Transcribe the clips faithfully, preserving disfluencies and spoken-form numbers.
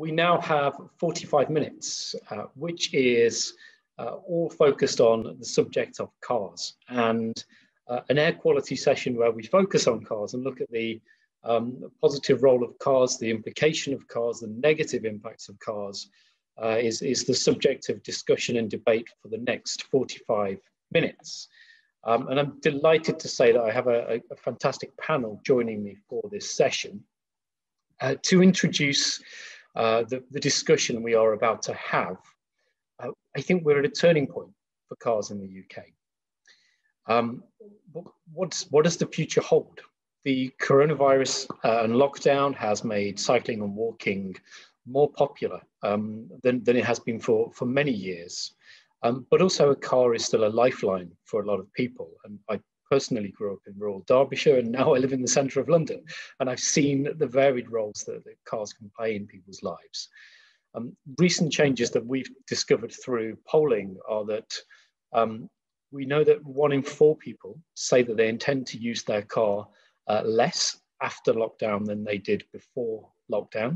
we now have forty-five minutes, uh, which is uh, all focused on the subject of cars, and uh, an air quality session where we focus on cars and look at the um, positive role of cars, the implication of cars, the negative impacts of cars, uh, is, is the subject of discussion and debate for the next forty-five minutes. Um, and I'm delighted to say that I have a, a fantastic panel joining me for this session uh, to introduce uh, the, the discussion we are about to have. Uh, I think we're at a turning point for cars in the U K. Um, what's, what does the future hold? The coronavirus uh, and lockdown has made cycling and walking more popular um, than, than it has been for, for many years. Um, but also a car is still a lifeline for a lot of people. And I personally grew up in rural Derbyshire, and now I live in the centre of London. And I've seen the varied roles that, that cars can play in people's lives. Um, recent changes that we've discovered through polling are that um, we know that one in four people say that they intend to use their car uh, less after lockdown than they did before lockdown.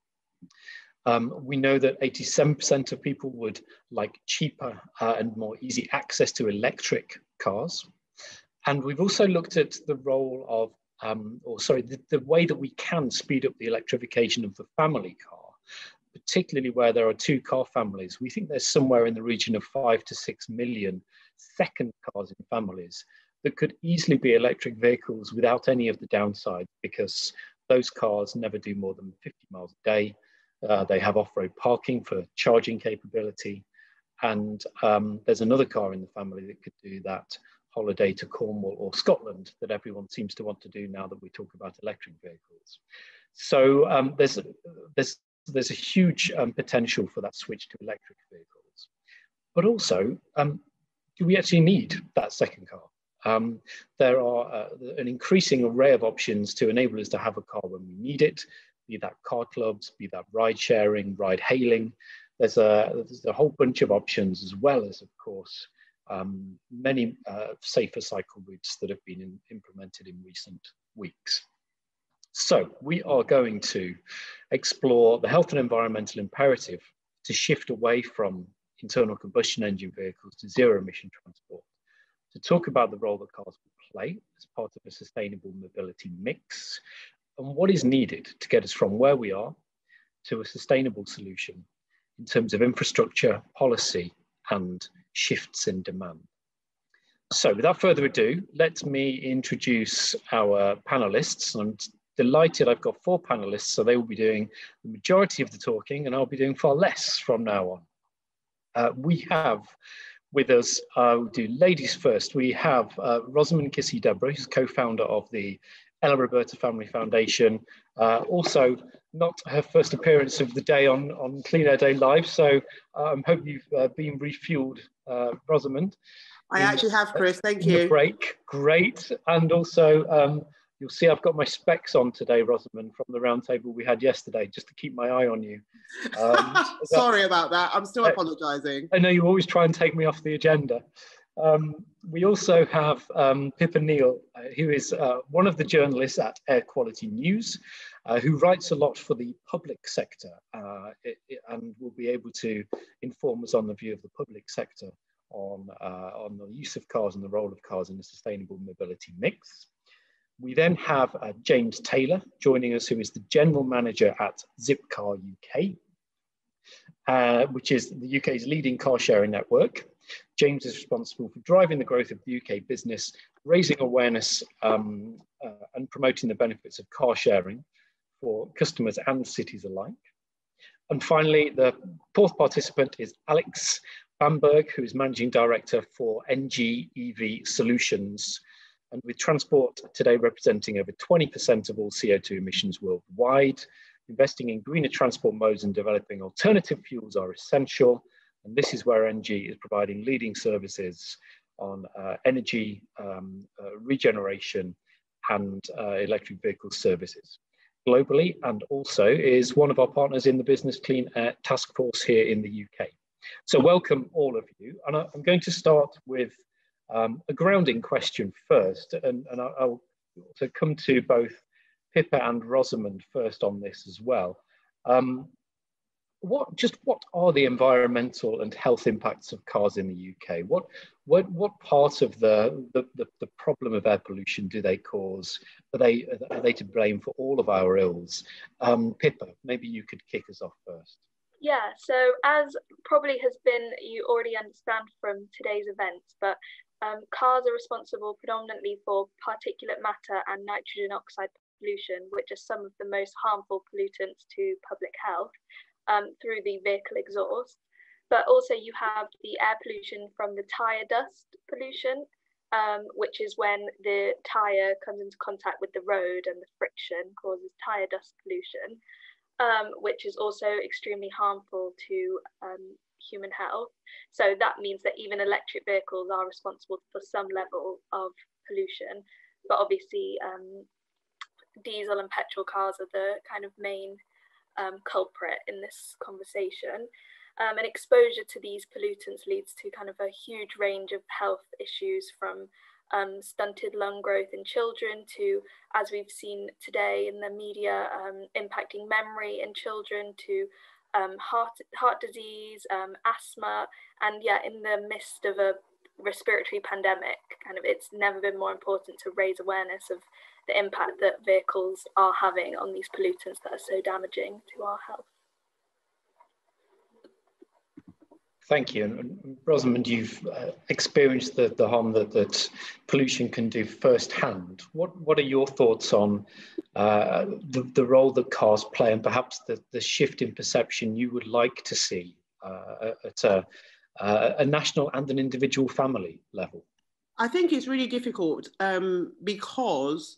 Um, we know that eighty-seven percent of people would like cheaper uh, and more easy access to electric cars. And we've also looked at the role of, um, or sorry, the, the way that we can speed up the electrification of the family car, particularly where there are two car families. We think there's somewhere in the region of five to six million second cars in families that could easily be electric vehicles without any of the downside, because those cars never do more than fifty miles a day. Uh, they have off-road parking for charging capability. And um, there's another car in the family that could do that holiday to Cornwall or Scotland that everyone seems to want to do now that we talk about electric vehicles. So um, there's, there's, there's a huge um, potential for that switch to electric vehicles. But also, um, do we actually need that second car? Um, there are uh, an increasing array of options to enable us to have a car when we need it, be that car clubs, be that ride sharing, ride hailing. There's a, there's a whole bunch of options, as well as, of course, um, many uh, safer cycle routes that have been in, implemented in recent weeks. So we are going to explore the health and environmental imperative to shift away from internal combustion engine vehicles to zero emission transport, to talk about the role that cars will play as part of a sustainable mobility mix, and what is needed to get us from where we are to a sustainable solution in terms of infrastructure, policy, and shifts in demand. So without further ado, let me introduce our panelists. I'm delighted I've got four panelists, so they will be doing the majority of the talking, and I'll be doing far less from now on. Uh, we have with us, uh, we'll do ladies first. We have uh, Rosamund Kissi-Debrah, who's co-founder of the Ella Roberta Family Foundation. Uh, also, not her first appearance of the day on, on Clean Air Day Live, so I um, hope you've uh, been refueled, uh, Rosamund. I in, actually have, Chris, thank in you. The break, great. And also, um, you'll see I've got my specs on today, Rosamund, from the roundtable we had yesterday, just to keep my eye on you. Um, Sorry about that, I'm still I, apologising. I know you always try and take me off the agenda. Um, we also have um, Pippa Neill, uh, who is uh, one of the journalists at Air Quality News, uh, who writes a lot for the public sector uh, it, it, and will be able to inform us on the view of the public sector on, uh, on the use of cars and the role of cars in a sustainable mobility mix. We then have uh, James Taylor joining us, who is the General Manager at Zipcar U K, uh, which is the U K's leading car sharing network. James is responsible for driving the growth of the U K business, raising awareness um, uh, and promoting the benefits of car sharing for customers and cities alike. And finally, the fourth participant is Alex Bamberg, who is Managing Director for Engie E V Solutions. And with transport today representing over twenty percent of all C O two emissions worldwide, investing in greener transport modes and developing alternative fuels are essential. And this is where Engie is providing leading services on uh, energy, um, uh, regeneration, and uh, electric vehicle services globally, and also is one of our partners in the Business Clean Air Task Force here in the U K. So welcome all of you. And I, I'm going to start with um, a grounding question first, and, and I'll, I'll to come to both Pippa and Rosamund first on this as well. Um, what just what are the environmental and health impacts of cars in the U K? What what what part of the the, the, the problem of air pollution do they cause? Are they are they to blame for all of our ills? Um, Pippa, maybe you could kick us off first. Yeah, so as probably has been, you already understand from today's events, but um, cars are responsible predominantly for particulate matter and nitrogen oxide pollution, which are some of the most harmful pollutants to public health um, through the vehicle exhaust. But also you have the air pollution from the tyre dust pollution, um, which is when the tyre comes into contact with the road and the friction causes tyre dust pollution. Um, which is also extremely harmful to um, human health. So that means that even electric vehicles are responsible for some level of pollution, but obviously um, diesel and petrol cars are the kind of main um, culprit in this conversation. Um, and exposure to these pollutants leads to kind of a huge range of health issues, from Um, stunted lung growth in children to, as we've seen today in the media, um, impacting memory in children, to um, heart heart disease, um, asthma, and yeah, in the midst of a respiratory pandemic, kind of it's never been more important to raise awareness of the impact that vehicles are having on these pollutants that are so damaging to our health. Thank you. And Rosamund, you've uh, experienced the, the harm that, that pollution can do firsthand. What, what are your thoughts on uh, the, the role that cars play, and perhaps the, the shift in perception you would like to see uh, at a, uh, a national and an individual family level? I think it's really difficult um, because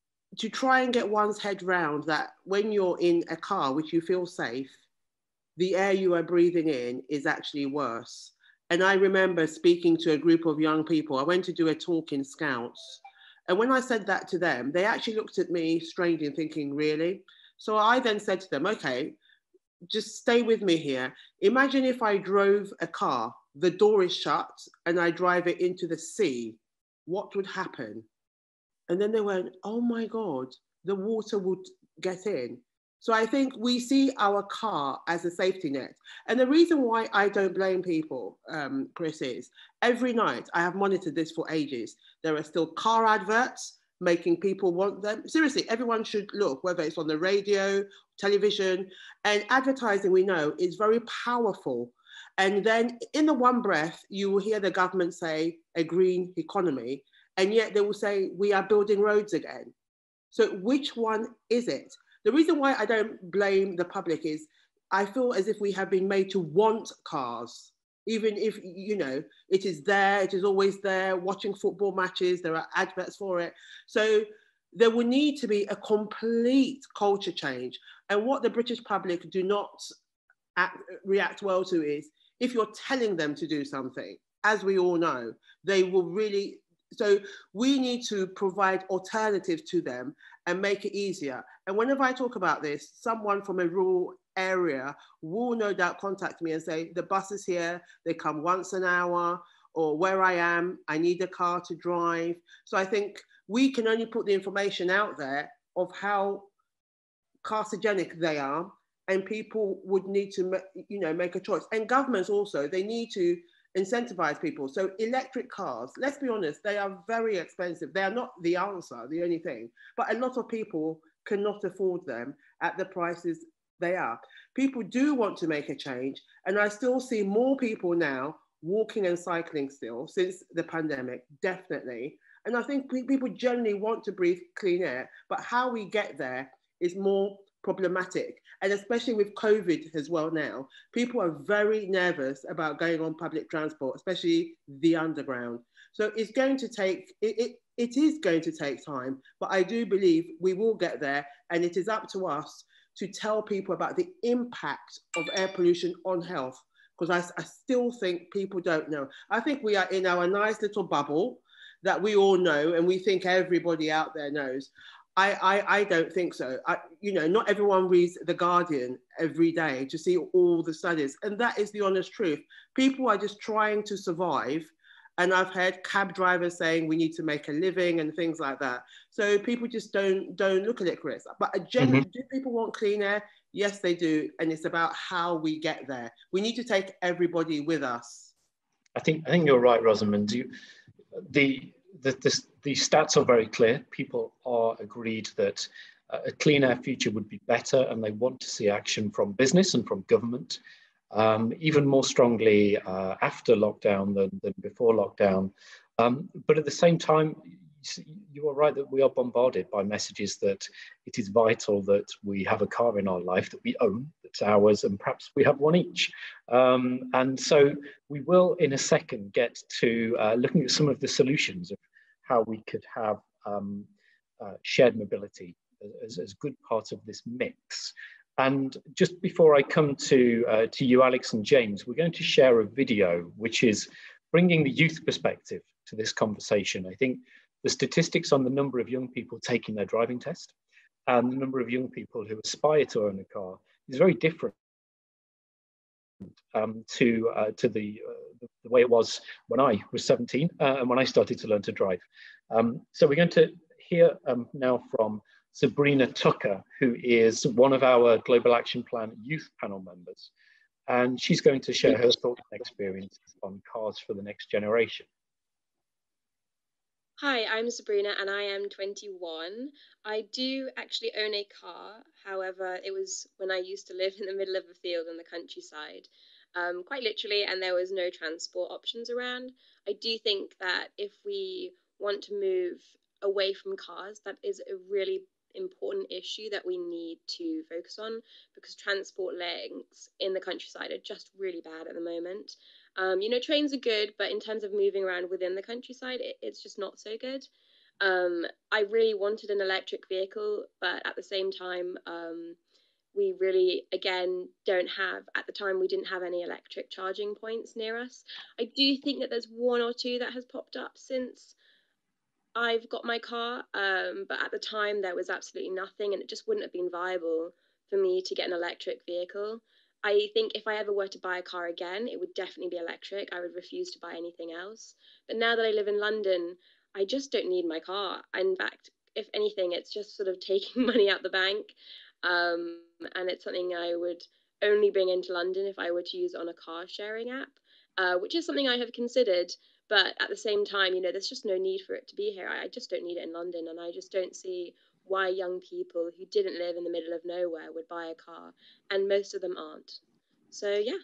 to try and get one's head round that when you're in a car, which you feel safe, the air you are breathing in is actually worse. And I remember speaking to a group of young people. I went to do a talk in Scouts. And when I said that to them, they actually looked at me strangely and thinking, really? So I then said to them, okay, just stay with me here. Imagine if I drove a car, the door is shut and I drive it into the sea, what would happen? And then they went, oh my God, the water would get in. So I think we see our car as a safety net. And the reason why I don't blame people, um, Chris, is every night, I have monitored this for ages, there are still car adverts making people want them. Seriously, everyone should look, whether it's on the radio, television, and advertising, we know, is very powerful. And then in the one breath, you will hear the government say a green economy, and yet they will say, we are building roads again. So which one is it? The reason why I don't blame the public is I feel as if we have been made to want cars, even if, you know, it is there, it is always there, watching football matches, there are adverts for it. So there will need to be a complete culture change. And what the British public do not act, react well to is if you're telling them to do something, as we all know, they will really, so we need to provide alternatives to them and make it easier. And whenever I talk about this, someone from a rural area will no doubt contact me and say, the bus is here, they come once an hour, or where I am, I need a car to drive. So I think we can only put the information out there of how carcinogenic they are, and people would need to, you know, make a choice. And governments also, they need to incentivize people. So electric cars, let's be honest, they are very expensive. They are not the answer, the only thing, but a lot of people cannot afford them at the prices they are. People do want to make a change, and I still see more people now walking and cycling still since the pandemic, definitely. And I think people generally want to breathe clean air, but how we get there is more problematic. And especially with COVID as well now, people are very nervous about going on public transport, especially the underground. So it's going to take, it, it, it is going to take time, but I do believe we will get there, and it is up to us to tell people about the impact of air pollution on health, because I, I still think people don't know. I think we are in our nice little bubble that we all know, and we think everybody out there knows. I, I, I don't think so. I, you know, not everyone reads The Guardian every day to see all the studies. And that is the honest truth. People are just trying to survive. And I've heard cab drivers saying we need to make a living and things like that. So people just don't don't look at it, Chris. But generally, mm-hmm. do people want clean air? Yes, they do. And it's about how we get there. We need to take everybody with us. I think, I think you're right, Rosamund. You, the, the, the, the stats are very clear. People are agreed that uh, a clean air future would be better, and they want to see action from business and from government, um, even more strongly uh, after lockdown than, than before lockdown. Um, but at the same time, you are right that we are bombarded by messages that it is vital that we have a car in our life that we own, that's ours, and perhaps we have one each. Um, and so we will, in a second, get to uh, looking at some of the solutions of how we could have um, uh, shared mobility as, as good part of this mix. And just before I come to, uh, to you, Alex and James, we're going to share a video which is bringing the youth perspective to this conversation. I think the statistics on the number of young people taking their driving test and the number of young people who aspire to own a car is very different um, to, uh, to the, uh, the way it was when I was seventeen uh, and when I started to learn to drive. Um, so we're going to hear um, now from Sabrina Tucker, who is one of our Global Action Plan youth panel members. And she's going to share her thoughts and experiences on cars for the next generation. Hi, I'm Sabrina and I am twenty-one. I do actually own a car. However, it was when I used to live in the middle of a field in the countryside, um, quite literally, and there was no transport options around. I do think that if we want to move away from cars, that is a really important issue that we need to focus on, because transport links in the countryside are just really bad at the moment. Um, you know, trains are good, but in terms of moving around within the countryside, it, it's just not so good. Um, I really wanted an electric vehicle, but at the same time, um, we really, again, don't have, at the time, we didn't have any electric charging points near us. I do think that there's one or two that has popped up since I've got my car, um, but at the time there was absolutely nothing, and it just wouldn't have been viable for me to get an electric vehicle. I think if I ever were to buy a car again, it would definitely be electric. I would refuse to buy anything else. But now that I live in London, I just don't need my car. In fact, if anything, it's just sort of taking money out the bank. Um, and it's something I would only bring into London if I were to use it on a car sharing app, uh, which is something I have considered. But at the same time, you know, there's just no need for it to be here. I just don't need it in London, and I just don't see why young people who didn't live in the middle of nowhere would buy a car, and most of them aren't. So yeah.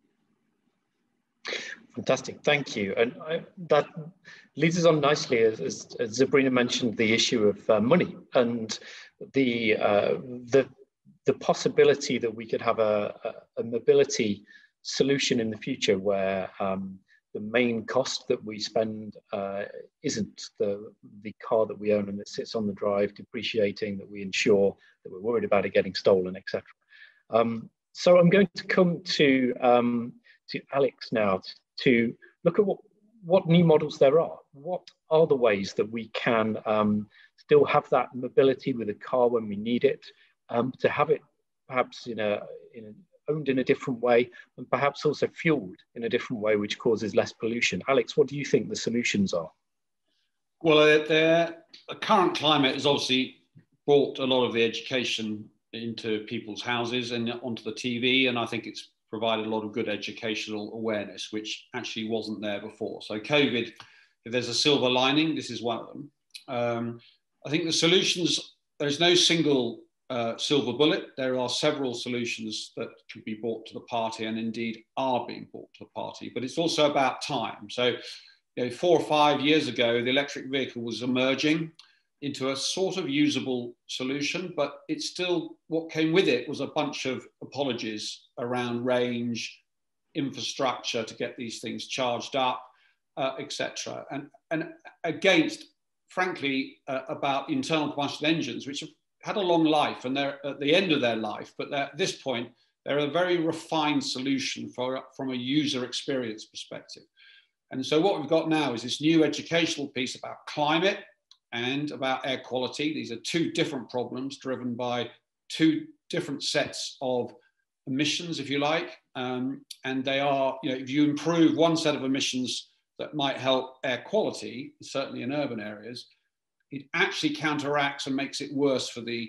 Fantastic, thank you. And I, that leads us on nicely, as, as, as Sabrina mentioned, the issue of uh, money and the, uh, the, the possibility that we could have a, a, a mobility solution in the future where um, the main cost that we spend uh, isn't the, the car that we own and that sits on the drive depreciating, that we insure, that we're worried about it getting stolen, et cetera. Um, so I'm going to come to, um, to Alex now to look at what, what new models there are. What are the ways that we can um, still have that mobility with a car when we need it, um, to have it perhaps in a, in a owned in a different way, and perhaps also fueled in a different way, which causes less pollution. Alex, what do you think the solutions are? Well, uh, the current climate has obviously brought a lot of the education into people's houses and onto the T V, and I think it's provided a lot of good educational awareness, which actually wasn't there before. So COVID, if there's a silver lining, this is one of them. Um, I think the solutions, there's no single Uh, silver bullet. There are several solutions that can be brought to the party, and indeed are being brought to the party, but it's also about time. So, you know, four or five years ago, the electric vehicle was emerging into a sort of usable solution, but it's still, what came with it was a bunch of apologies around range, infrastructure to get these things charged up, uh, et cetera. And, and against, frankly, uh, about internal combustion engines, which have had a long life and they're at the end of their life, but at this point, they're a very refined solution for, from a user experience perspective. And so what we've got now is this new educational piece about climate and about air quality. These are two different problems driven by two different sets of emissions, if you like. Um, and they are, you know, if you improve one set of emissions that might help air quality, certainly in urban areas, it actually counteracts and makes it worse for the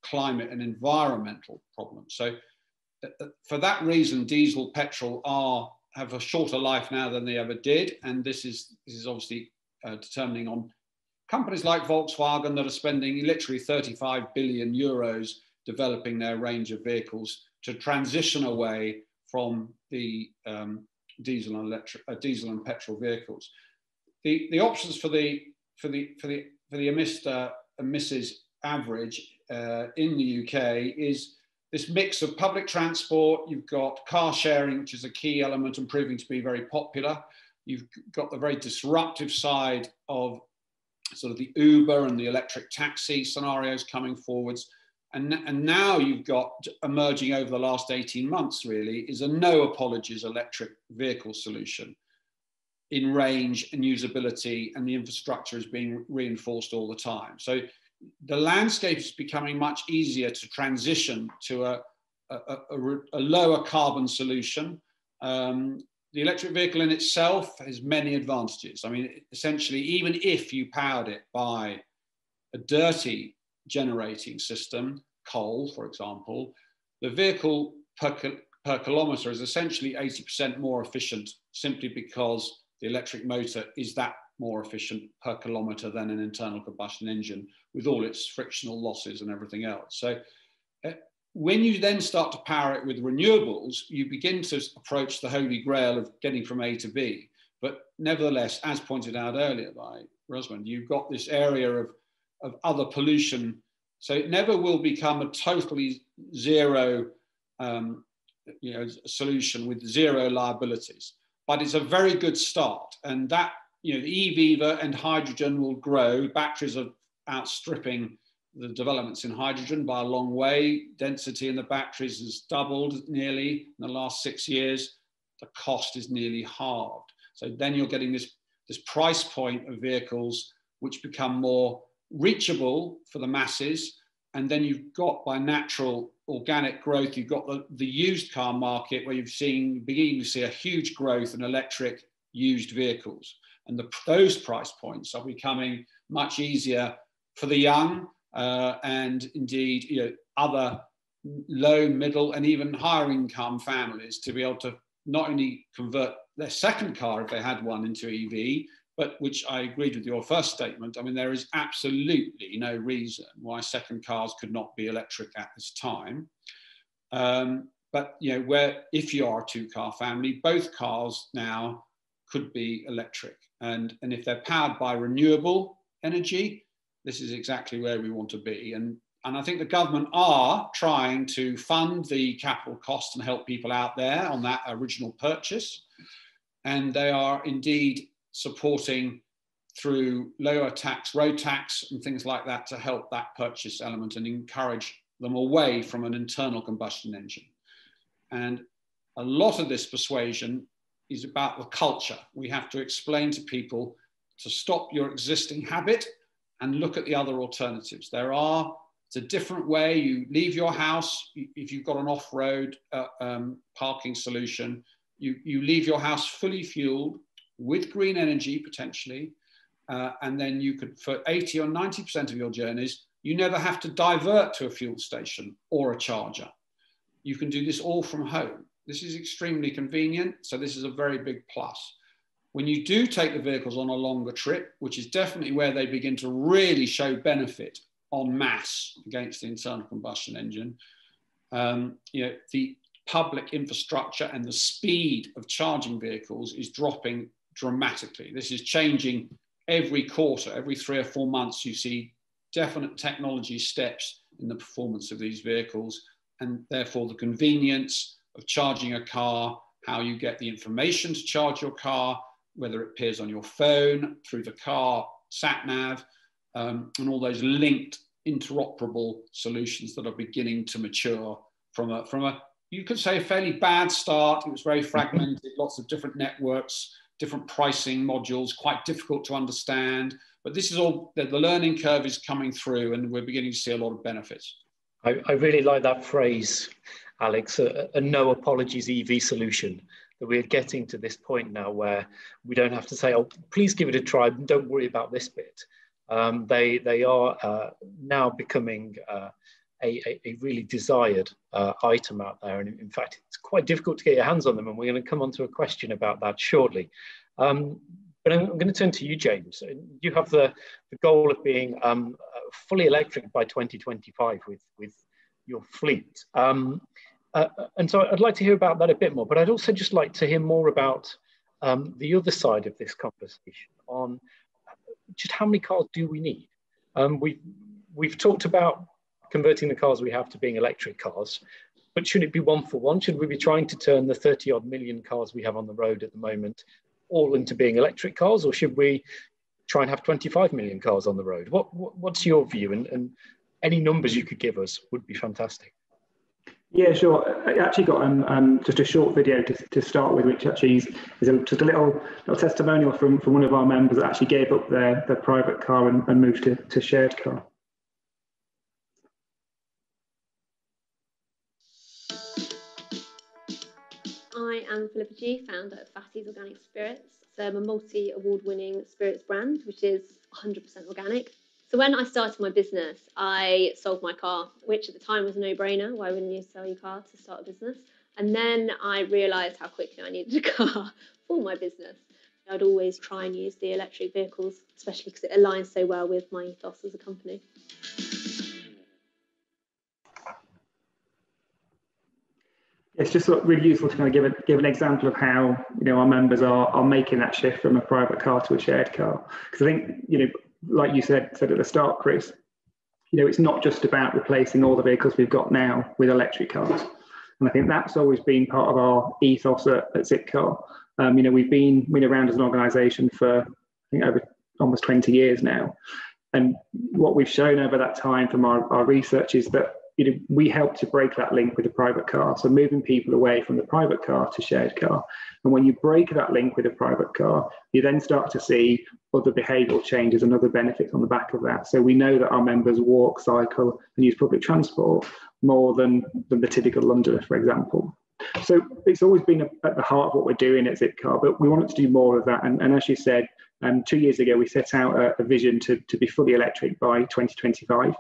climate and environmental problems. So uh, for that reason, diesel, petrol are have a shorter life now than they ever did. And this is, this is obviously uh, determining on companies like Volkswagen that are spending literally thirty-five billion euros developing their range of vehicles to transition away from the um, diesel and electric, uh, diesel and petrol vehicles. The, the options for the for the for the for the Mister and Missus average uh, in the U K is this mix of public transport. You've got car sharing, which is a key element and proving to be very popular. You've got the very disruptive side of sort of the Uber and the electric taxi scenarios coming forwards. And, and now you've got emerging over the last eighteen months really is a no apologies electric vehicle solution in range and usability, and the infrastructure is being reinforced all the time. So the landscape is becoming much easier to transition to a, a, a, a lower carbon solution. Um, the electric vehicle in itself has many advantages. I mean, essentially, even if you powered it by a dirty generating system, coal, for example, the vehicle per, per kilometre is essentially eighty percent more efficient simply because the electric motor is that more efficient per kilometre than an internal combustion engine with all its frictional losses and everything else. So uh, when you then start to power it with renewables, you begin to approach the holy grail of getting from A to B. But nevertheless, as pointed out earlier by Rosamund, you've got this area of, of other pollution. So it never will become a totally zero um, you know, solution with zero liabilities. But it's a very good start. And that, you know, the E V and hydrogen will grow. Batteries are outstripping the developments in hydrogen by a long way. Density in the batteries has doubled nearly in the last six years. The cost is nearly halved. So then you're getting this, this price point of vehicles which become more reachable for the masses. And then you've got, by natural organic growth, you've got the, the used car market where you've seen, beginning to see a huge growth in electric used vehicles. And the, those price points are becoming much easier for the young uh, and indeed, you know, other low, middle, and even higher income families to be able to not only convert their second car if they had one into E V, but which I agreed with your first statement. I mean, there is absolutely no reason why second cars could not be electric at this time. Um, but, you know, where if you are a two-car family, both cars now could be electric. And, and if they're powered by renewable energy, this is exactly where we want to be. And, and I think the government are trying to fund the capital cost and help people out there on that original purchase. And they are indeed supporting through lower tax, road tax and things like that to help that purchase element and encourage them away from an internal combustion engine. And a lot of this persuasion is about the culture. We have to explain to people to stop your existing habit and look at the other alternatives. There are, it's a different way. You leave your house, if you've got an off-road uh, um, parking solution, you, you leave your house fully fueled with green energy potentially, uh, and then you could, for eighty or ninety percent of your journeys, you never have to divert to a fuel station or a charger. You can do this all from home. This is extremely convenient, so this is a very big plus. When you do take the vehicles on a longer trip, which is definitely where they begin to really show benefit en masse against the internal combustion engine, um, you know, the public infrastructure and the speed of charging vehicles is dropping dramatically. This is changing every quarter, every three or four months. You see definite technology steps in the performance of these vehicles, and therefore the convenience of charging a car, how you get the information to charge your car, whether it appears on your phone, through the car, sat nav, um, and all those linked interoperable solutions that are beginning to mature from a, from a, you could say, a fairly bad start. It was very fragmented, lots of different networks, different pricing modules, quite difficult to understand. But this is all, the, the learning curve is coming through and we're beginning to see a lot of benefits. I, I really like that phrase, Alex, a, a no apologies E V solution. That we're getting to this point now where we don't have to say, oh, please give it a try, don't worry about this bit. Um, they, they are uh, now becoming uh, a, a, a really desired uh, item out there. And in fact, it's quite difficult to get your hands on them. And we're going to come on to a question about that shortly. Um, but I'm, I'm going to turn to you, James. You have the, the goal of being um, fully electric by twenty twenty-five with, with your fleet. Um, uh, and so I'd like to hear about that a bit more, but I'd also just like to hear more about um, the other side of this conversation on just how many cars do we need? Um, we've, we've talked about converting the cars we have to being electric cars, but should it be one for one? Should we be trying to turn the thirty odd million cars we have on the road at the moment all into being electric cars, or should we try and have twenty-five million cars on the road? What, what what's your view? And, and any numbers you could give us would be fantastic. Yeah, sure. I actually got um, um, just a short video to, to start with, which actually is, is a, just a little, little testimonial from, from one of our members that actually gave up their, their private car and, and moved to, to shared car. I am Pippa G, founder of Fatty's Organic Spirits. So I'm a multi-award-winning spirits brand, which is one hundred percent organic. So when I started my business, I sold my car, which at the time was a no-brainer. Why wouldn't you sell your car to start a business? And then I realised how quickly I needed a car for my business. I'd always try and use the electric vehicles, especially because it aligns so well with my ethos as a company. It's just sort of really useful to kind of give, a, give an example of how, you know, our members are, are making that shift from a private car to a shared car. Because I think, you know, like you said, said at the start, Chris, you know, it's not just about replacing all the vehicles we've got now with electric cars. And I think that's always been part of our ethos at, at Zipcar. Um, you know, we've been, been around as an organisation for, I think, over almost twenty years now. And what we've shown over that time from our, our research is that, you know, we help to break that link with the private car. So moving people away from the private car to shared car. And when you break that link with a private car, you then start to see other behavioural changes and other benefits on the back of that. So we know that our members walk, cycle and use public transport more than, than the typical Londoner, for example. So it's always been at the heart of what we're doing at Zipcar, but we wanted to do more of that. And, and as you said, um, two years ago, we set out a, a vision to, to be fully electric by twenty twenty-five.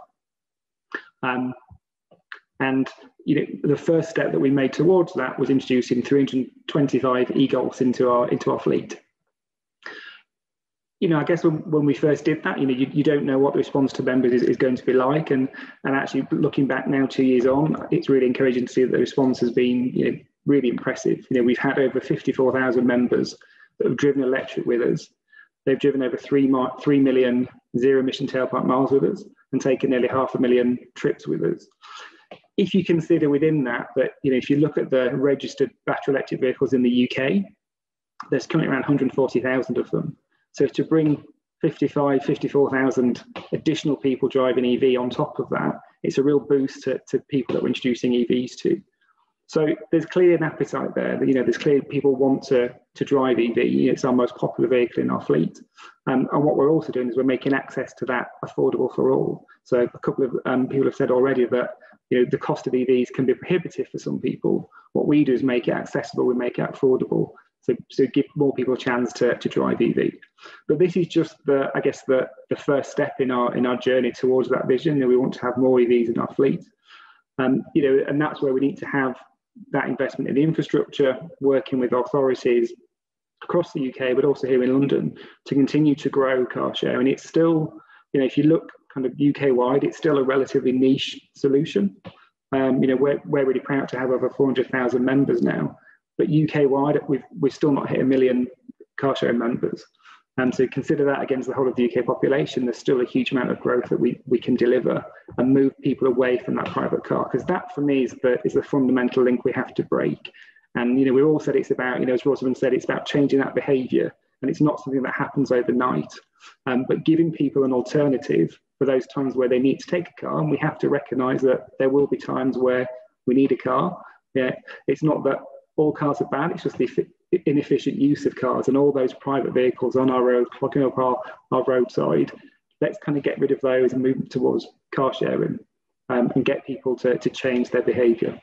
Um, And you know, the first step that we made towards that was introducing three hundred twenty-five e-Golfs into our into our fleet. You know, I guess when, when we first did that, you know, you, you don't know what the response to members is, is going to be like, and and actually looking back now, two years on, it's really encouraging to see that the response has been, you know, really impressive. You know, we've had over fifty-four thousand members that have driven electric with us. They've driven over three three million zero emission tailpipe miles with us, and taken nearly half a million trips with us. If you consider within that, that, you know, if you look at the registered battery electric vehicles in the U K, there's currently around one hundred forty thousand of them. So to bring fifty-five, fifty-four thousand additional people driving E V on top of that, it's a real boost to, to people that we're introducing E Vs to. So there's clearly an appetite there. You know, there's clearly people want to, to drive E V. It's our most popular vehicle in our fleet. Um, and what we're also doing is we're making access to that affordable for all. So a couple of um, people have said already that, you know, the cost of E Vs can be prohibitive for some people. What we do is make it accessible, we make it affordable. So, so give more people a chance to, to drive E V. But this is just the, I guess, the, the first step in our in our journey towards that vision. You know, we want to have more E Vs in our fleet. Um, you know, and that's where we need to have that investment in the infrastructure, working with authorities across the U K, but also here in London, to continue to grow car share. And it's still, you know, if you look kind of U K wide, it's still a relatively niche solution. Um, you know, we're, we're really proud to have over four hundred thousand members now, but U K wide, we've, we've still not hit a million car share members. And so consider that against the whole of the U K population, there's still a huge amount of growth that we, we can deliver and move people away from that private car. Because that for me is the, is the fundamental link we have to break. And, you know, we've all said it's about, you know, as Rosamund said, it's about changing that behaviour. And it's not something that happens overnight, um, but giving people an alternative for those times where they need to take a car. And we have to recognise that there will be times where we need a car. Yeah, it's not that all cars are bad, it's just the inefficient use of cars and all those private vehicles on our road, clogging up our, our roadside. Let's kind of get rid of those and move towards car sharing um, and get people to, to change their behaviour.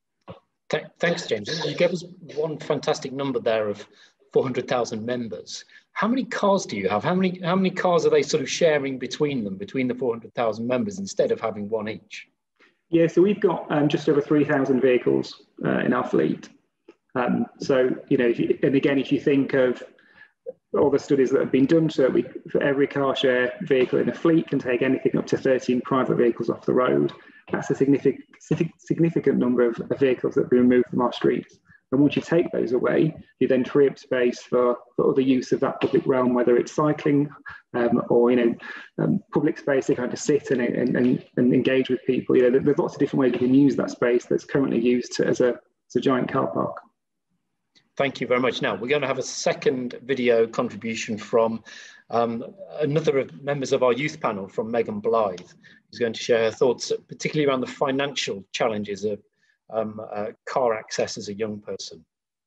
Thanks, James. You gave us one fantastic number there of four hundred thousand members. How many cars do you have? How many, how many cars are they sort of sharing between them, between the four hundred thousand members, instead of having one each? Yeah, so we've got um, just over three thousand vehicles uh, in our fleet. Um, so, you know, if you, and again, if you think of all the studies that have been done, so we, for every car share vehicle in a fleet can take anything up to thirteen private vehicles off the road. That's a significant, significant number of, of vehicles that have been removed from our streets. And once you take those away, you then free up space for, for other use of that public realm, whether it's cycling um, or, you know, um, public space to kind of sit and, and, and, and engage with people. You know, there's lots of different ways you can use that space that's currently used to, as, a, as a giant car park. Thank you very much. Now, we're going to have a second video contribution from um, another of members of our youth panel, from Megan Blythe, who's going to share her thoughts, particularly around the financial challenges of um, uh, car access as a young person.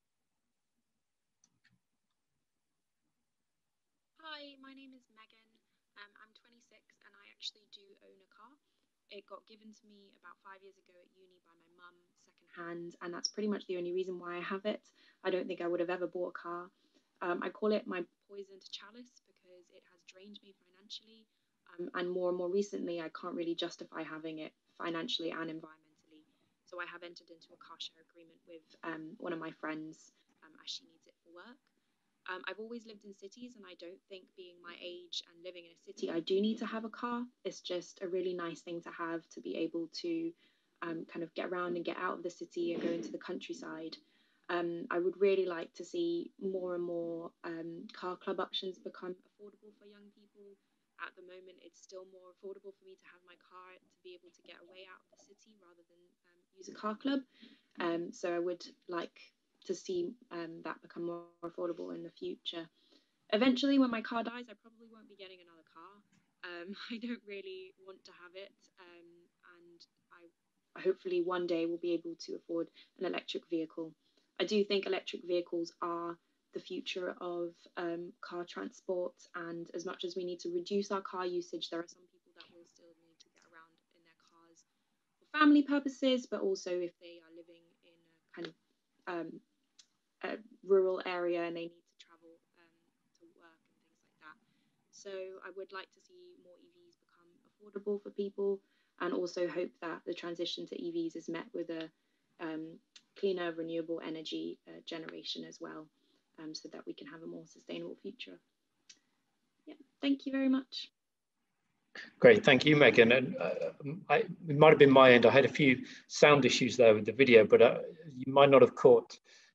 Hi, my name is Megan. Um, I'm twenty-six and I actually do own a car. It got given to me about five years ago at uni by my mum, secondhand, and that's pretty much the only reason why I have it. I don't think I would have ever bought a car. Um, I call it my poisoned chalice because it has drained me financially, um, and more and more recently, I can't really justify having it financially and environmentally. So I have entered into a car share agreement with um, one of my friends um, as she needs it for work. Um, I've always lived in cities, and I don't think, being my age and living in a city, I do need to have a car. It's just a really nice thing to have, to be able to um, kind of get around and get out of the city and go into the countryside. Um, I would really like to see more and more um, car club options become affordable for young people. At the moment, it's still more affordable for me to have my car to be able to get away out of the city rather than um, use a car club. Um, so I would like to see um, that become more affordable in the future. Eventually, when my car dies, I probably won't be getting another car. Um, I don't really want to have it, um, and I hopefully one day will be able to afford an electric vehicle. I do think electric vehicles are the future of um, car transport, and as much as we need to reduce our car usage, there are some people that will still need to get around in their cars for family purposes, but also if they are living in a kind of um, a rural area and they need to travel um, to work and things like that. So I would like to see more E Vs become affordable for people, and also hope that the transition to E Vs is met with a um, cleaner, renewable energy uh, generation as well, um, so that we can have a more sustainable future. Yeah, thank you very much. Great, thank you, Megan. And uh, I, it might have been my end. I had a few sound issues there with the video, but uh, you might not have caught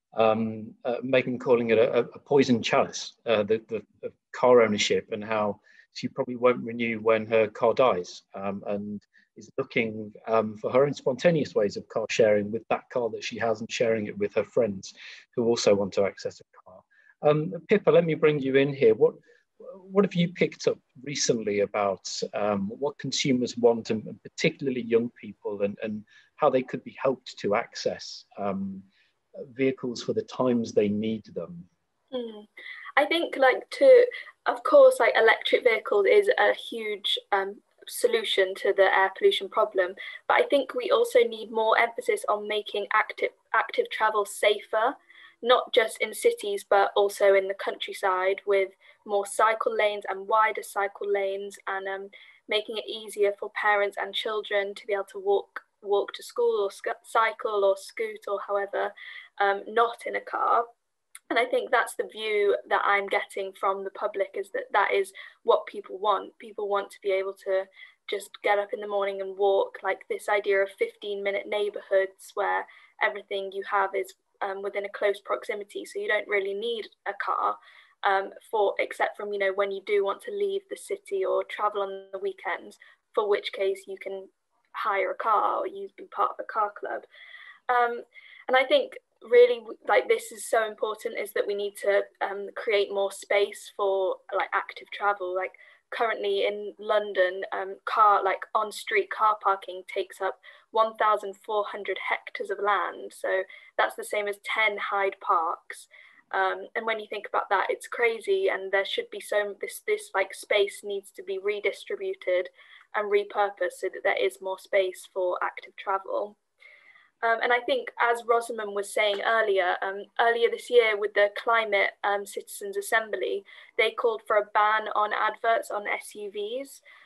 um, uh, Megan calling it a, a poison chalice, uh, the, the, the car ownership, and how she probably won't renew when her car dies, um, and is looking um, for her own spontaneous ways of car sharing with that car that she has, and sharing it with her friends who also want to access a car. Um, Pippa, let me bring you in here. What what have you picked up recently about um, what consumers want, and, and particularly young people, and, and how they could be helped to access um, vehicles for the times they need them? Mm. I think, like, to, of course, like, electric vehicles is a huge um, solution to the air pollution problem, but I think we also need more emphasis on making active active travel safer, not just in cities but also in the countryside, with more cycle lanes and wider cycle lanes, and um, making it easier for parents and children to be able to walk walk to school, or cycle or scoot, or however, um, not in a car. And I think that's the view that I'm getting from the public, is that that is what people want. People want to be able to just get up in the morning and walk, like this idea of fifteen minute neighborhoods where everything you have is um, within a close proximity. So you don't really need a car um, for, except from, you know, when you do want to leave the city or travel on the weekends, for which case you can hire a car or you be part of a car club. Um, and I think really, like, this is so important, is that we need to um, create more space for like active travel. Like currently in London, um, car like on street car parking takes up one thousand four hundred hectares of land. So that's the same as ten Hyde Parks. Um, and when you think about that, it's crazy. And there should be so this this like space needs to be redistributed and repurposed so that there is more space for active travel. Um, and I think, as Rosamund was saying earlier, um, earlier this year with the Climate um, Citizens Assembly, they called for a ban on adverts on S U Vs.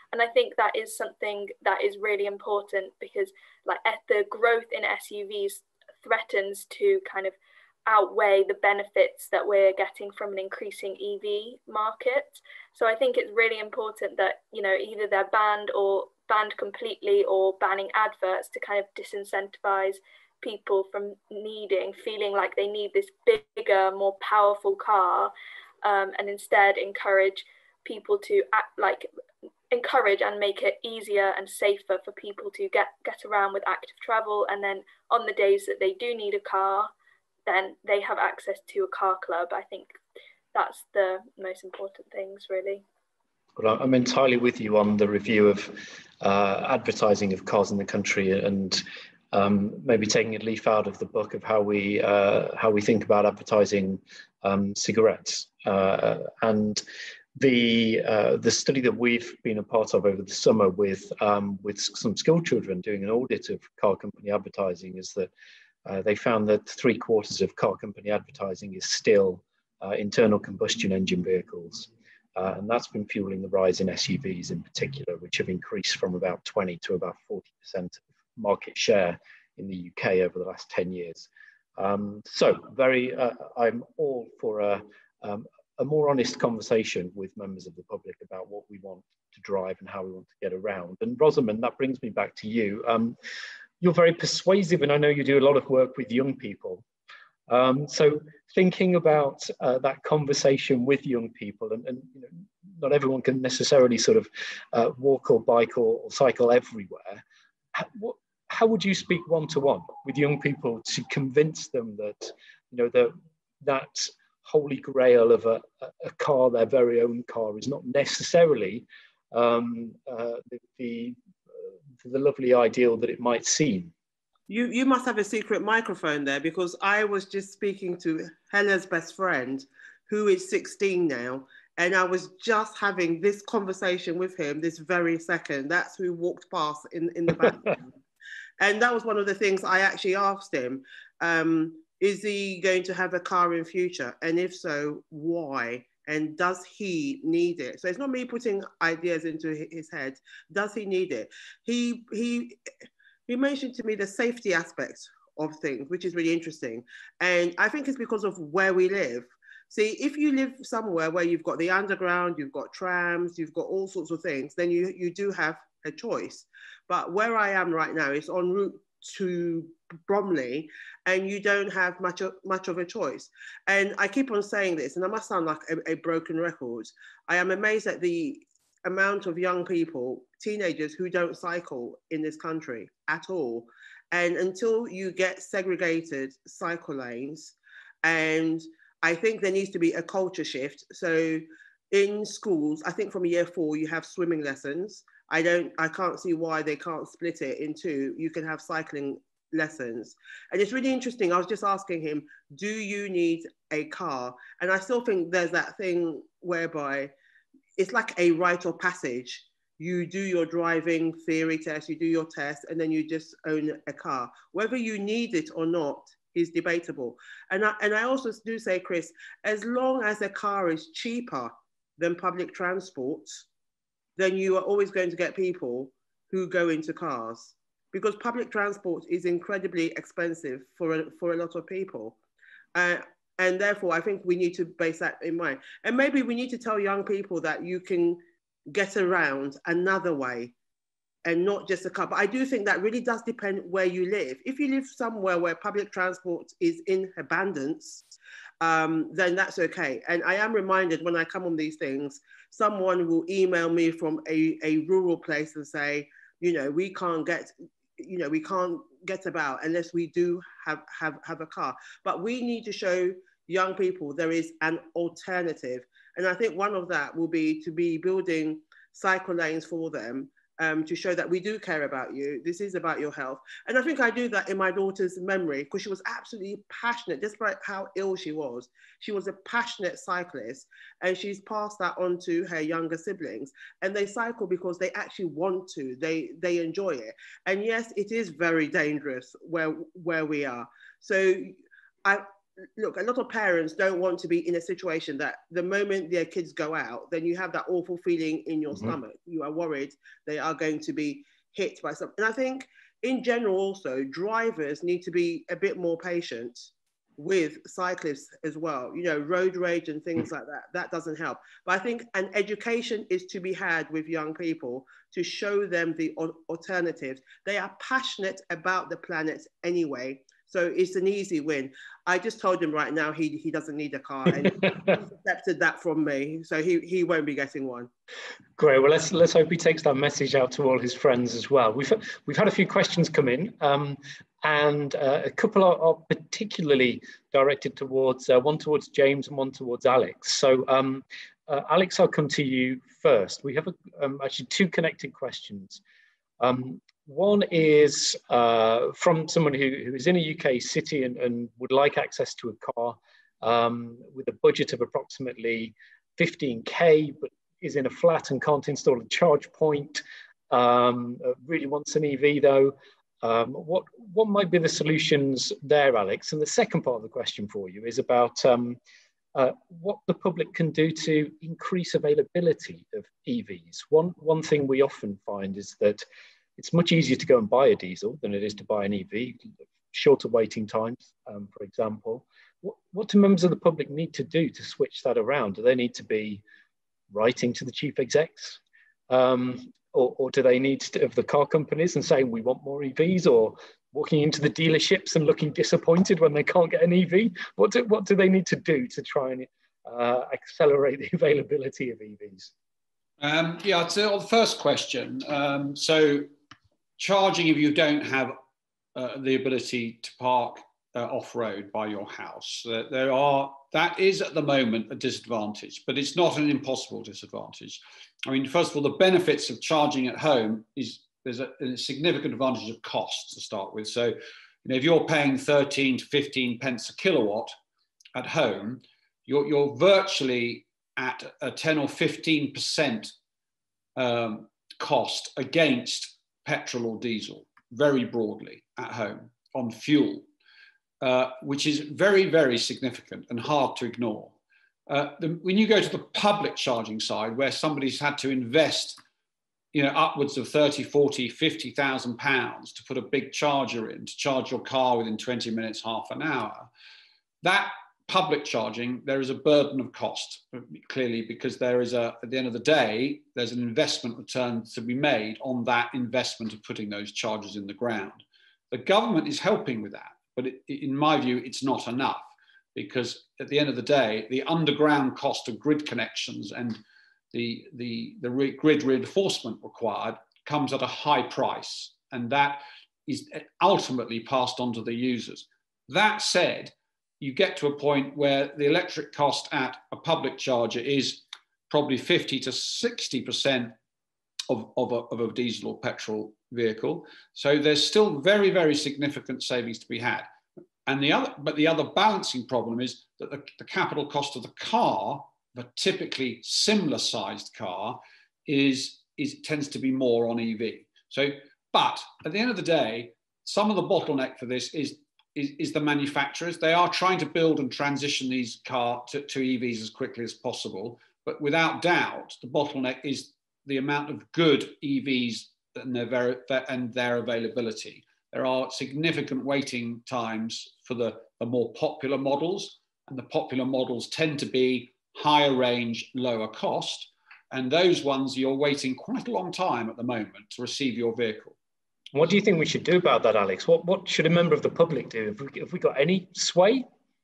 And I think that is something that is really important, because like the growth in S U Vs threatens to kind of outweigh the benefits that we're getting from an increasing E V market. So I think it's really important that, you know, either they're banned or banned completely, or banning adverts to kind of disincentivize people from needing, feeling like they need this bigger, more powerful car, um, and instead encourage people to act like encourage and make it easier and safer for people to get get around with active travel. And then on the days that they do need a car, then they have access to a car club. I think that's the most important things, really. Well, I'm entirely with you on the review of uh, advertising of cars in the country, and um, maybe taking a leaf out of the book of how we uh, how we think about advertising um, cigarettes. Uh, and the uh, the study that we've been a part of over the summer with um, with some school children doing an audit of car company advertising is that uh, they found that three quarters of car company advertising is still uh, internal combustion engine vehicles. Uh, and that's been fueling the rise in S U Vs in particular, which have increased from about twenty to about forty percent of market share in the U K over the last ten years. Um, so very, uh, I'm all for a, um, a more honest conversation with members of the public about what we want to drive and how we want to get around. And Rosamund, that brings me back to you. Um, you're very persuasive, and I know you do a lot of work with young people. Um, so thinking about uh, that conversation with young people, and, and you know, not everyone can necessarily sort of uh, walk or bike or, or cycle everywhere. How, what, how would you speak one-to-one with young people to convince them that, you know, the, that holy grail of a, a car, their very own car, is not necessarily um, uh, the, the, uh, the lovely ideal that it might seem? You, you must have a secret microphone there, because I was just speaking to Hella's best friend, who is sixteen now, and I was just having this conversation with him this very second. That's who walked past in, in the background. And that was one of the things I actually asked him, um, is he going to have a car in future? And if so, why? And does he need it? So it's not me putting ideas into his head. Does he need it? He, he, He mentioned to me the safety aspect of things, which is really interesting. And I think it's because of where we live. See, if you live somewhere where you've got the underground, you've got trams, you've got all sorts of things, then you, you do have a choice. But where I am right now is en route to Bromley, and you don't have much of, much of a choice. And I keep on saying this, and I must sound like a, a broken record. I am amazed at the amount of young people, teenagers, who don't cycle in this country at all. And until you get segregated cycle lanes, and I think there needs to be a culture shift. So in schools, I think from year four, you have swimming lessons. I don't, I can't see why they can't split it in two. You can have cycling lessons. And it's really interesting. I was just asking him, do you need a car? And I still think there's that thing whereby it's like a rite of passage. You do your driving theory test, you do your test, and then you just own a car. Whether you need it or not is debatable. And I, and I also do say, Chris, as long as a car is cheaper than public transport, then you are always going to get people who go into cars, because public transport is incredibly expensive for a, for a lot of people. Uh, And therefore, I think we need to base that in mind. And maybe we need to tell young people that you can get around another way and not just a car. But I do think that really does depend where you live. If you live somewhere where public transport is in abundance, um, then that's okay. And I am reminded when I come on these things, someone will email me from a, a rural place and say, you know, we can't get, you know, we can't get about unless we do have, have, have a car. But we need to show young people there is an alternative. And I think one of that will be to be building cycle lanes for them, um, to show that we do care about you. This is about your health. And I think I do that in my daughter's memory, because she was absolutely passionate, despite how ill she was. She was a passionate cyclist, and she's passed that on to her younger siblings. And they cycle because they actually want to, they, they enjoy it. And yes, it is very dangerous where, where we are. So I, look, a lot of parents don't want to be in a situation that the moment their kids go out, then you have that awful feeling in your mm-hmm. stomach. You are worried they are going to be hit by something. And I think in general also, drivers need to be a bit more patient with cyclists as well. You know, road rage and things like that, that doesn't help. But I think an education is to be had with young people to show them the alternatives. They are passionate about the planet anyway. So it's an easy win. I just told him right now he, he doesn't need a car, and he's accepted that from me. So he, he won't be getting one. Great. Well, let's let's hope he takes that message out to all his friends as well. We've we've had a few questions come in, um, and uh, a couple are, are particularly directed towards uh, one towards James and one towards Alex. So um, uh, Alex, I'll come to you first. We have a, um, actually two connected questions. Um, One is uh, from someone who, who is in a U K city and, and would like access to a car um, with a budget of approximately fifteen K, but is in a flat and can't install a charge point, um, really wants an E V though. Um, what, what might be the solutions there, Alex? And the second part of the question for you is about um, uh, what the public can do to increase availability of E Vs. One, one thing we often find is that it's much easier to go and buy a diesel than it is to buy an E V, shorter waiting times, um, for example. What, what do members of the public need to do to switch that around? Do they need to be writing to the chief execs? Um, or, or do they need to, of the car companies and saying, we want more E Vs, or walking into the dealerships and looking disappointed when they can't get an E V? What do, what do they need to do to try and uh, accelerate the availability of E Vs? Um, yeah, so on the first question, um, so charging if you don't have uh, the ability to park uh, off-road by your house. Uh, there are, that is at the moment a disadvantage, but it's not an impossible disadvantage. I mean, first of all, the benefits of charging at home is there's a, a significant advantage of cost to start with. So, you know, if you're paying thirteen to fifteen pence a kilowatt at home, you're, you're virtually at a ten or fifteen percent um, cost against petrol or diesel, very broadly at home on fuel, uh, which is very, very significant and hard to ignore. Uh, the, when you go to the public charging side, where somebody's had to invest, you know, upwards of thirty, forty, fifty thousand pounds to put a big charger in, to charge your car within twenty minutes, half an hour, that public charging, there is a burden of cost, clearly, because there is a, at the end of the day, there's an investment return to be made on that investment of putting those chargers in the ground. The government is helping with that, but it, in my view, it's not enough, because at the end of the day, the underground cost of grid connections and the, the, the re grid reinforcement required comes at a high price, and that is ultimately passed on to the users. That said, you get to a point where the electric cost at a public charger is probably fifty to sixty percent of, of, a, of a diesel or petrol vehicle. So there's still very, very significant savings to be had. And the other, but the other balancing problem is that the, the capital cost of the car, of a typically similar sized car, is, is tends to be more on E V. So, but at the end of the day, some of the bottleneck for this is Is, is the manufacturers. They are trying to build and transition these cars to, to E Vs as quickly as possible, but without doubt, the bottleneck is the amount of good E Vs and their, and their availability. There are significant waiting times for the, the more popular models, and the popular models tend to be higher range, lower cost, and those ones you're waiting quite a long time at the moment to receive your vehicle. What do you think we should do about that, Alex? What, what should a member of the public do? Have we, have we got any sway?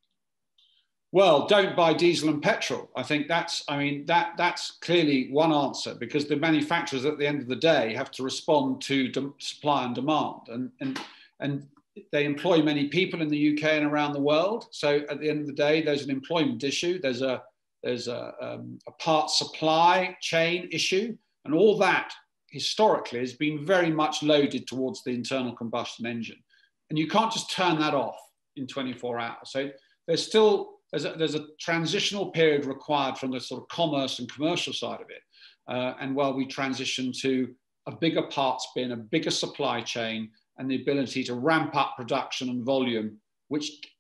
Well, don't buy diesel and petrol. I think that's, I mean, that, that's clearly one answer, because the manufacturers at the end of the day have to respond to supply and demand. And, and, and they employ many people in the U K and around the world. So at the end of the day, there's an employment issue. There's a, there's a, um, a part supply chain issue, and all that historically has been very much loaded towards the internal combustion engine. And you can't just turn that off in twenty-four hours. So there's still, there's a, there's a transitional period required from the sort of commerce and commercial side of it. Uh, and while we transition to a bigger parts bin, a bigger supply chain, and the ability to ramp up production and volume, which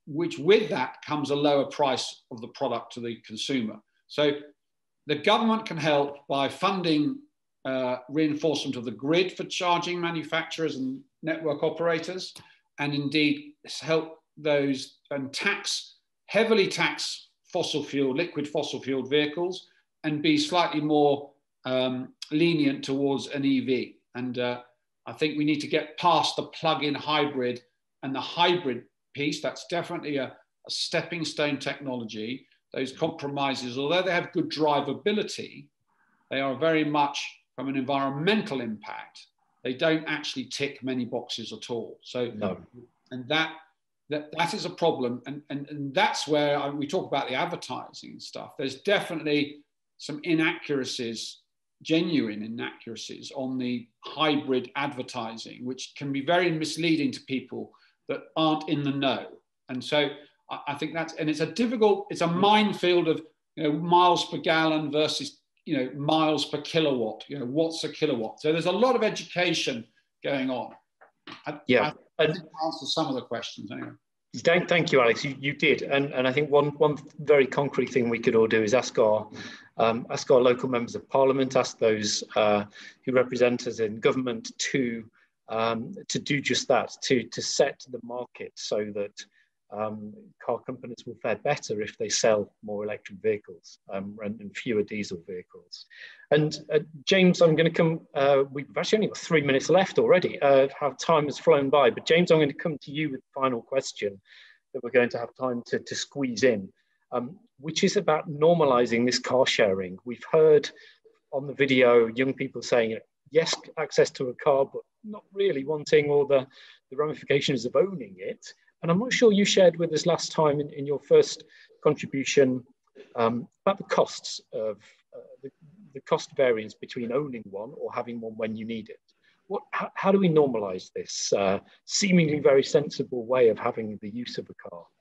which with that comes a lower price of the product to the consumer. So the government can help by funding uh, reinforcement of the grid for charging manufacturers and network operators, and indeed help those and tax, heavily tax fossil fuel, liquid fossil fuel vehicles, and be slightly more um, lenient towards an E V. And uh, I think we need to get past the plug-in hybrid and the hybrid piece. That's definitely a, a stepping stone technology. Those compromises, although they have good drivability, they are very much from an environmental impact. They don't actually tick many boxes at all. So, no. And that, that, that is a problem. And, and, and that's where I, we talk about the advertising and stuff. There's definitely some inaccuracies, genuine inaccuracies on the hybrid advertising, which can be very misleading to people that aren't in the know. And so I, I think that's, and it's a difficult, it's a minefield of, you know, miles per gallon versus, you know, miles per kilowatt, you know, what's a kilowatt? So there's a lot of education going on. I, yeah. I think I answered some of the questions anyway. Thank, thank you, Alex. You, you did, and and I think one one very concrete thing we could all do is ask our um, ask our local members of parliament, ask those uh, who represent us in government to um, to do just that, to to set the market so that um, car companies will fare better if they sell more electric vehicles um, and, and fewer diesel vehicles. And uh, James, I'm going to come. Uh, we've actually only got three minutes left already. Uh, how time has flown by. But James, I'm going to come to you with the final question that we're going to have time to, to squeeze in, um, which is about normalising this car sharing. We've heard on the video young people saying, yes, access to a car, but not really wanting all the, the ramifications of owning it. And I'm not sure you shared with us last time in, in your first contribution um, about the costs of uh, the, the cost variance between owning one or having one when you need it. What, how, how do we normalise this uh, seemingly very sensible way of having the use of a car?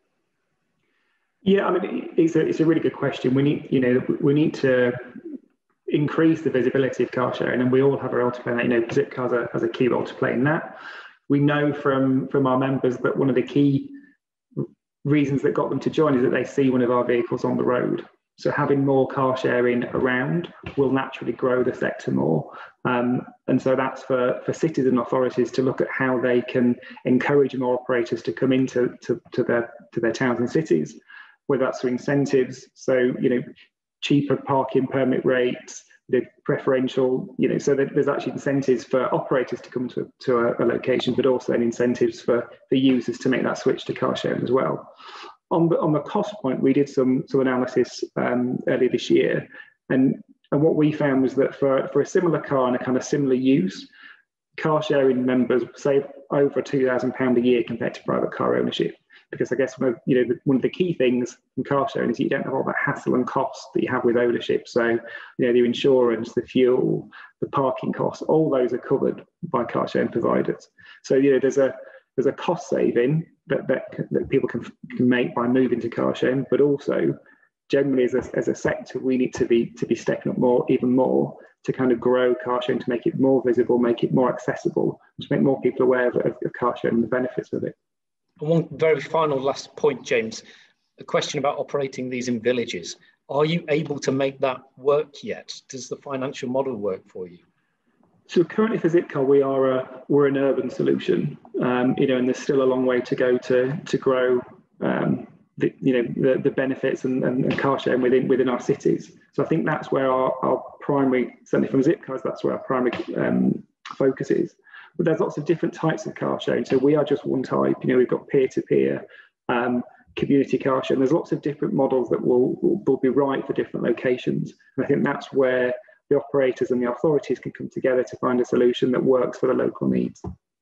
Yeah, I mean, it's a, it's a really good question. We need, you know, we need to increase the visibility of car sharing, and we all have a role to play in that. You know, Zipcar has a, has a key role to play in that. We know from, from our members that one of the key reasons that got them to join is that they see one of our vehicles on the road. So having more car sharing around will naturally grow the sector more. Um, and so that's for, for cities and authorities to look at how they can encourage more operators to come into to, to, their, to their towns and cities, whether that's through incentives, so, you know, cheaper parking permit rates, the preferential, you know, so that there's actually incentives for operators to come to, to a, a location, but also incentives for the users to make that switch to car sharing as well. On the, on the cost point, we did some, some analysis um, earlier this year, and, and what we found was that for, for a similar car and a kind of similar use, car sharing members save over two thousand pounds a year compared to private car ownership. Because I guess one of, you know, the, one of the key things in car sharing is you don't have all that hassle and cost that you have with ownership. So, you know, the insurance, the fuel, the parking costs, all those are covered by car sharing providers. So, you know, there's a there's a cost saving that that, that people can, can make by moving to car sharing, but also generally as a, as a sector, we need to be to be stepping up more, even more, to kind of grow car sharing, to make it more visible, make it more accessible, to make more people aware of, of, of car sharing and the benefits of it. One very final last point, James, a question about operating these in villages. Are you able to make that work yet? Does the financial model work for you? So currently for Zipcar, we are a, we're an urban solution, um, you know, and there's still a long way to go to to grow, um, the, you know, the, the benefits and, and, and car sharing within within our cities. So I think that's where our, our primary, certainly from Zipcars, that's where our primary um, focus is. But there's lots of different types of car sharing. So we are just one type. You know, we've got peer-to-peer, um, community car sharing. There's lots of different models that will, will, will be right for different locations. And I think that's where the operators and the authorities can come together to find a solution that works for the local needs.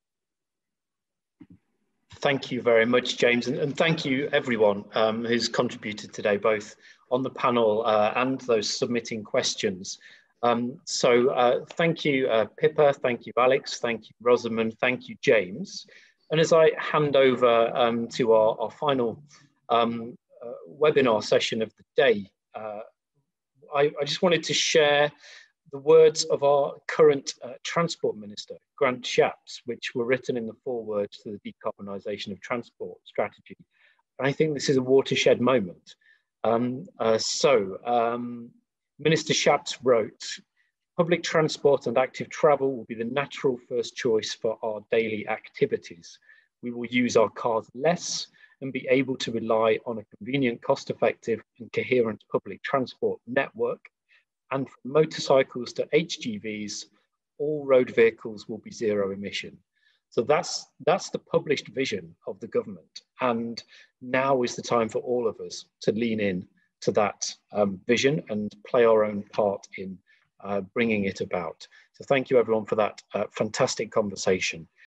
Thank you very much, James. And, and thank you, everyone um, who's contributed today, both on the panel uh, and those submitting questions. Um, so uh, thank you, uh, Pippa, thank you, Alex, thank you, Rosamund, thank you, James. And as I hand over um, to our, our final um, uh, webinar session of the day, uh, I, I just wanted to share the words of our current uh, Transport Minister, Grant Shapps, which were written in the foreword to the Decarbonisation of Transport strategy And I think this is a watershed moment. Um, uh, so um, Minister Schatz wrote, public transport and active travel will be the natural first choice for our daily activities. We will use our cars less and be able to rely on a convenient, cost-effective and coherent public transport network. And from motorcycles to H G Vs, all road vehicles will be zero emission. So that's, that's the published vision of the government. And now is the time for all of us to lean in to that um, vision and play our own part in uh, bringing it about. So thank you everyone for that uh, fantastic conversation.